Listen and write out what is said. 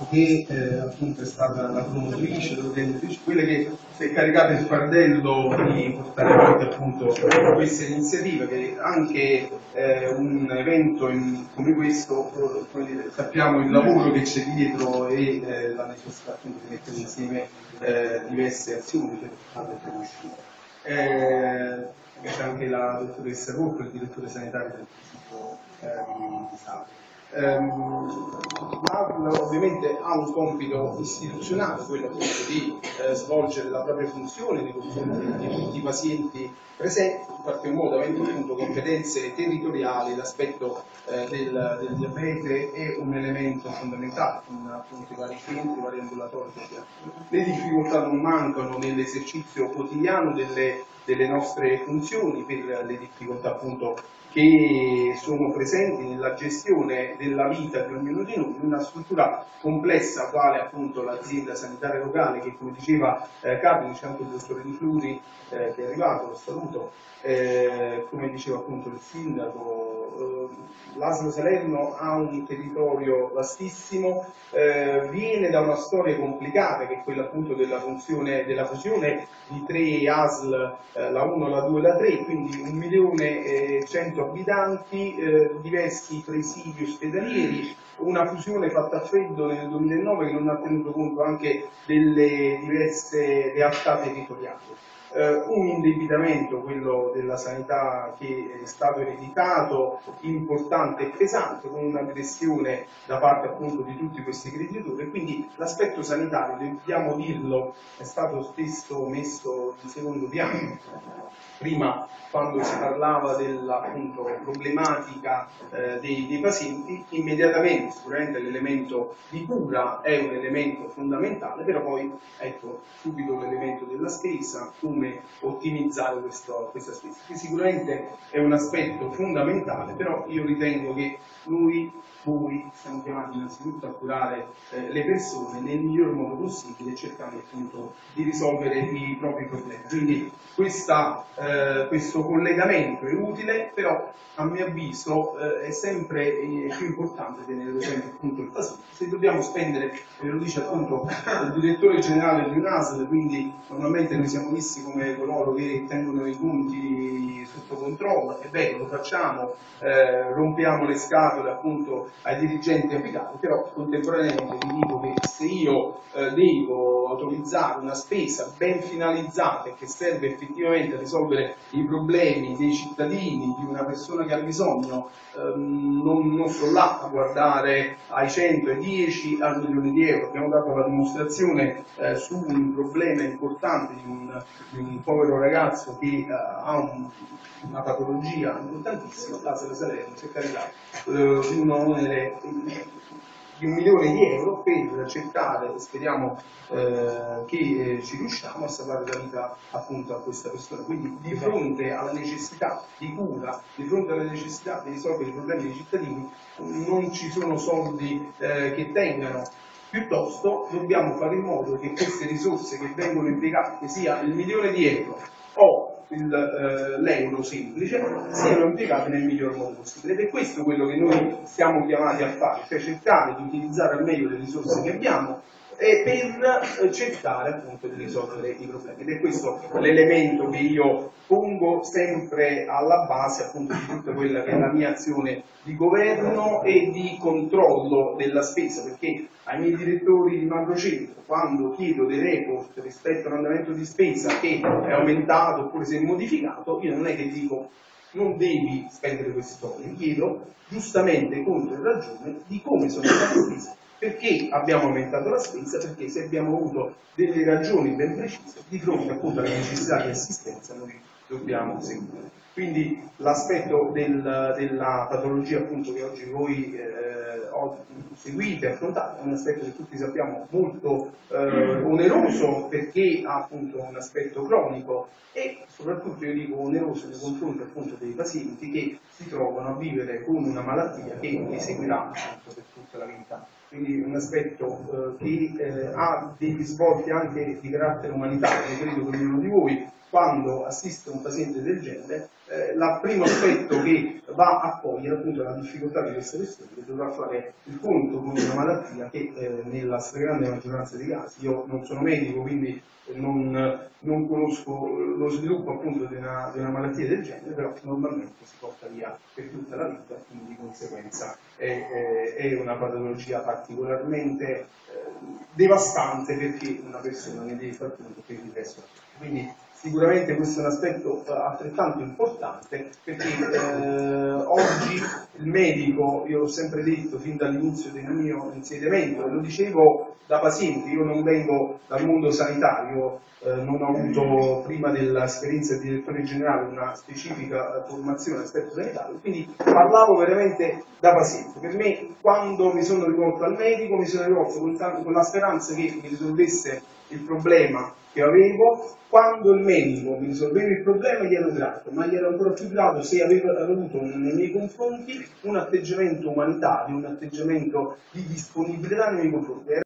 che appunto è stata la promotrice, l'organizzatrice, quelle che si è caricata il fardello di portare avanti appunto questa iniziativa, che anche un evento come questo, come dire, sappiamo il lavoro che c'è dietro e la necessità appunto di mettere insieme diverse azioni per farle riuscire. C'è anche la dottoressa Rocco, il direttore sanitario del Istituto di Sapri. L'ASL ovviamente ha un compito istituzionale, quello appunto di svolgere la propria funzione nei confronti di tutti i pazienti presenti, in qualche modo avendo appunto competenze territoriali. L'aspetto del diabete è un elemento fondamentale, con appunto i vari centri, i vari ambulatori. Le difficoltà non mancano nell'esercizio quotidiano delle nostre funzioni, per le difficoltà appunto che sono presenti nella gestione della vita di ognuno di noi, in una struttura complessa quale appunto l'azienda sanitaria locale, che come diceva Carlo, c'è anche il dottore Di Fluri che è arrivato, lo saluto, come diceva appunto il sindaco, l'ASL Salerno ha un territorio vastissimo, viene da una storia complicata che è quella appunto della fusione di 3 ASL, la 1, la 2 e la 3, quindi 1.100.000 abitanti, diversi presidi ospedalieri, una fusione fatta a freddo nel 2009 che non ha tenuto conto anche delle diverse realtà territoriali. Un indebitamento, quello della sanità, che è stato ereditato, importante e pesante, con un'aggressione da parte appunto di tutti questi creditori, e quindi l'aspetto sanitario, dobbiamo dirlo, è stato spesso messo in secondo piano. Prima, quando si parlava della appunto problematica dei pazienti, immediatamente sicuramente l'elemento di cura è un elemento fondamentale, però poi ecco subito l'elemento della spesa, come ottimizzare questa spesa, che sicuramente è un aspetto fondamentale, però io ritengo che noi siamo chiamati innanzitutto a curare le persone nel miglior modo possibile, cercando appunto di risolvere i propri problemi. Quindi questo collegamento è utile, però a mio avviso è sempre più importante tenere presente appunto il paziente. Se dobbiamo spendere, e lo dice appunto il direttore generale di UNASL, quindi normalmente noi siamo visti come coloro che tengono i conti sotto controllo, e beh, lo facciamo, rompiamo le scatole appunto ai dirigenti apicali, però contemporaneamente vi dico che se io devo autorizzare una spesa ben finalizzata e che serve effettivamente a risolvere i problemi dei cittadini, di una persona che ha bisogno, non sto là a guardare ai 100, ai 10, al milione di euro. Abbiamo dato la dimostrazione su un problema importante di un povero ragazzo che ha una patologia importantissima, l'ASL Salerno si è caricato un onere di 1 milione di euro per cercare, speriamo che ci riusciamo a salvare la vita appunto a questa persona. Quindi di fronte alla necessità di cura, di fronte alla necessità di risolvere i problemi dei cittadini, non ci sono soldi che tengano. Piuttosto dobbiamo fare in modo che queste risorse che vengono impiegate, che sia il 1 milione di euro o l'euro semplice, siano impiegate nel miglior modo possibile. Ed è questo quello che noi siamo chiamati a fare, cioè cercare di utilizzare al meglio le risorse che abbiamo e per cercare appunto di risolvere i problemi. Ed è questo l'elemento che io pongo sempre alla base appunto di tutta quella che è la mia azione di governo e di controllo della spesa, perché ai miei direttori di macrocentro, quando chiedo dei report rispetto all'andamento di spesa che è aumentato oppure si è modificato, io non è che dico non devi spendere questi soldi, chiedo giustamente contro e ragione di come sono state spese, perché abbiamo aumentato la spesa, perché se abbiamo avuto delle ragioni ben precise di fronte appunto alle necessità di assistenza noi dobbiamo seguire. Quindi l'aspetto della patologia appunto che oggi voi seguite, affrontate, è un aspetto che tutti sappiamo molto oneroso, perché ha appunto un aspetto cronico e soprattutto io dico oneroso nei confronti appunto dei pazienti che si trovano a vivere con una malattia che li seguirà appunto per tutta la vita. Quindi un aspetto che ha dei risvolti anche di carattere umanitario. Credo che ognuno di voi quando assiste un paziente del genere, il primo aspetto che va a cogliere appunto è la difficoltà di questa persona, che dovrà fare il conto con una malattia che nella stragrande maggioranza dei casi, io non sono medico quindi non conosco lo sviluppo appunto di una malattia del genere, però normalmente si porta via per tutta la vita, quindi di conseguenza è una patologia particolarmente devastante perché una persona ne deve far conto per il resto. Quindi sicuramente questo è un aspetto altrettanto importante perché oggi il medico, io l'ho sempre detto fin dall'inizio del mio insediamento, e lo dicevo da paziente, io non vengo dal mondo sanitario, non ho avuto prima dell'esperienza di direttore generale una specifica formazione all'aspetto sanitario, quindi parlavo veramente da paziente. Per me, quando mi sono rivolto al medico, mi sono rivolto con la speranza che mi risolvesse il problema che avevo. Quando il medico mi risolveva il problema gli ero grato, ma gli ero ancora più grato se aveva avuto nei miei confronti un atteggiamento umanitario, un atteggiamento di disponibilità nei miei confronti.